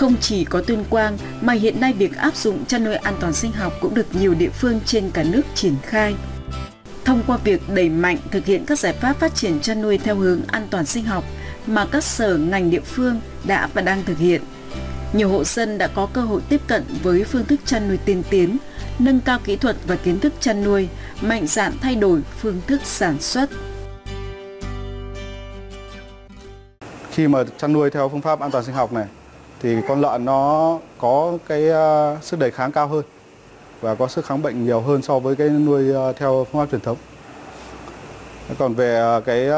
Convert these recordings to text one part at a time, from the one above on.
Không chỉ có Tuyên Quang mà hiện nay việc áp dụng chăn nuôi an toàn sinh học cũng được nhiều địa phương trên cả nước triển khai. Thông qua việc đẩy mạnh thực hiện các giải pháp phát triển chăn nuôi theo hướng an toàn sinh học mà các sở ngành địa phương đã và đang thực hiện, nhiều hộ dân đã có cơ hội tiếp cận với phương thức chăn nuôi tiên tiến, nâng cao kỹ thuật và kiến thức chăn nuôi, mạnh dạn thay đổi phương thức sản xuất. Khi mà chăn nuôi theo phương pháp an toàn sinh học này thì con lợn nó có cái sức đề kháng cao hơn và có sức kháng bệnh nhiều hơn so với cái nuôi theo phương pháp truyền thống. Còn về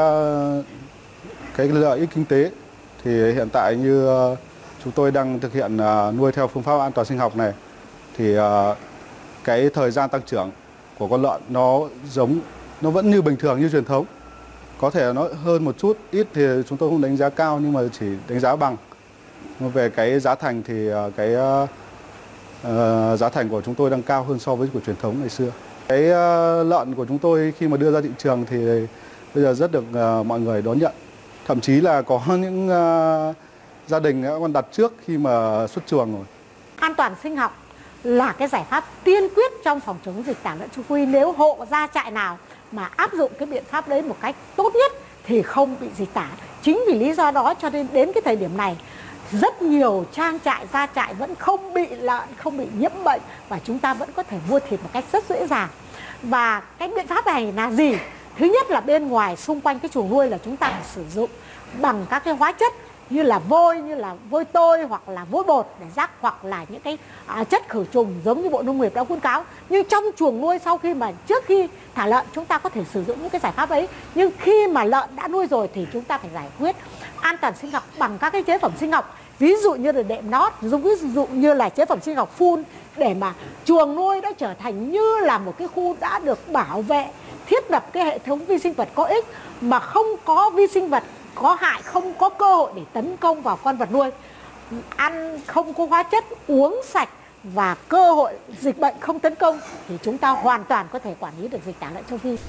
cái lợi ích kinh tế thì hiện tại như chúng tôi đang thực hiện nuôi theo phương pháp an toàn sinh học này thì cái thời gian tăng trưởng của con lợn nó vẫn như bình thường như truyền thống. Có thể nó hơn một chút, ít thì chúng tôi không đánh giá cao nhưng mà chỉ đánh giá bằng. Về cái giá thành thì cái giá thành của chúng tôi đang cao hơn so với của truyền thống ngày xưa. Cái lợn của chúng tôi khi mà đưa ra thị trường thì bây giờ rất được mọi người đón nhận. Thậm chí là có những gia đình đã còn đặt trước khi mà xuất chuồng rồi. An toàn sinh học là cái giải pháp tiên quyết trong phòng chống dịch tả lợn châu Phi. Nếu hộ gia trại nào mà áp dụng cái biện pháp đấy một cách tốt nhất thì không bị dịch tả. Chính vì lý do đó cho nên đến cái thời điểm này rất nhiều trang trại, gia trại vẫn không bị lợn, không bị nhiễm bệnh và chúng ta vẫn có thể mua thịt một cách rất dễ dàng. Và cái biện pháp này là gì? Thứ nhất là bên ngoài xung quanh cái chuồng nuôi là chúng ta phải sử dụng bằng các cái hóa chất như là vôi tôi hoặc là vôi bột để rắc, hoặc là những cái chất khử trùng giống như Bộ Nông nghiệp đã khuyến cáo. Nhưng trong chuồng nuôi trước khi thả lợn chúng ta có thể sử dụng những cái giải pháp ấy. Nhưng khi mà lợn đã nuôi rồi thì chúng ta phải giải quyết an toàn sinh học bằng các cái chế phẩm sinh học. Ví dụ như là đệm nót, ví dụ như là chế phẩm sinh học phun để mà chuồng nuôi đã trở thành như là một cái khu đã được bảo vệ, thiết lập cái hệ thống vi sinh vật có ích mà không có vi sinh vật có hại, không có cơ hội để tấn công vào con vật nuôi, ăn không có hóa chất, uống sạch và cơ hội dịch bệnh không tấn công thì chúng ta hoàn toàn có thể quản lý được dịch tả lợn châu Phi.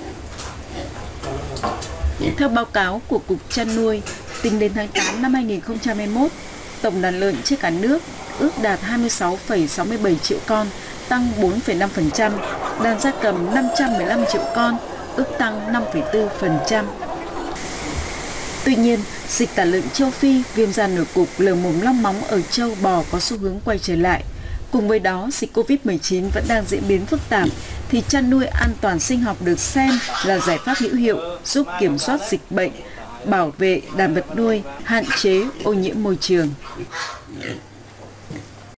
Theo báo cáo của Cục Chăn nuôi, tính đến tháng 8 năm 2021, tổng đàn lợn trên cả nước ước đạt 26,67 triệu con, tăng 4,5%, đàn gia cầm 515 triệu con, ước tăng 5,4%. Tuy nhiên, dịch tả lợn châu Phi, viêm da nổi cục, lở mồm long móng ở trâu bò có xu hướng quay trở lại. Cùng với đó, dịch Covid-19 vẫn đang diễn biến phức tạp, thì chăn nuôi an toàn sinh học được xem là giải pháp hữu hiệu giúp kiểm soát dịch bệnh, bảo vệ đàn vật nuôi, hạn chế ô nhiễm môi trường.